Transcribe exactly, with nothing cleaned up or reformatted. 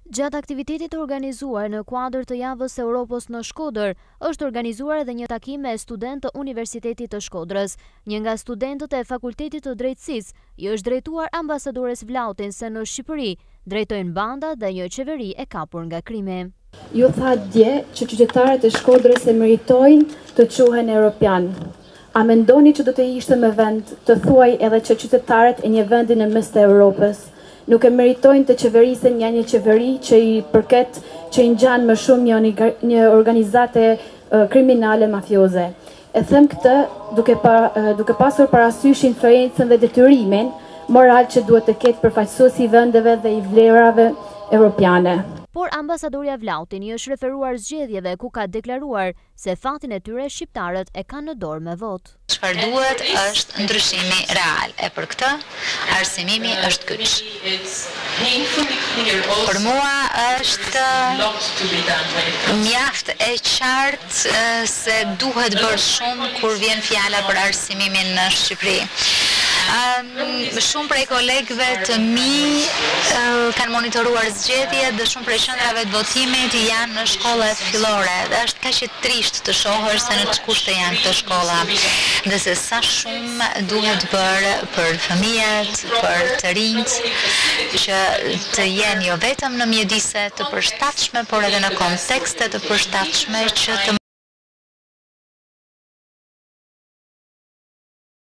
Gjatë aktivitetit organizuar në kuadër të javës Europos në Shkodër, është organizuar edhe një takim me studentë të Universitetit të Shkodrës. Një nga studentët e Fakultetit të Drejtësisë i është drejtuar ambasadores Vlahutin se në Shqipëri drejtojnë Bandat dhe një qeveri e kapur nga krimi. Ju tha dje që qytetarët e Shkodrës e meritojnë të quhen europian. A mendoni që do të ishte me vend të thuaj edhe që qytetarët e një vendi në mes të Europës nuk e meritojnë të qeverisin nga një qeveri që i përket që i ngjan më shumë një, një organizate uh, kriminale mafioze. E them këtë duke, pa, uh, duke pasur parasysh influencën dhe detyrimin moral që duhet të ketë përfaqësuesi i vendeve dhe i vlerave europiane. Por ambasadorja Vlahutin i është referuar zgjedhjeve ku ka deklaruar se fatin e tyre shqiptarët e kanë në dorë me votë. Çfarë duhet është ndryshimi real, e për këtë arsimimi është kyç. Për mua është mjaft e qartë se duhet bërë shumë kur vjen fjala për arsimimin në Shqipëri. Um, shumë prej kolegëve të mi uh, kanë monitoruar zgjedhjet dhe shumë prej qendrave të votimit janë në shkollat fillore dhe është kaq e trisht të shohësh se në të kushte janë këto shkolla dhe se sa shumë duhet bërë për fëmijët, për të rinjt që të jenë jo vetëm në mjedise të përshtatshme por edhe në kontekste të përshtatshme që të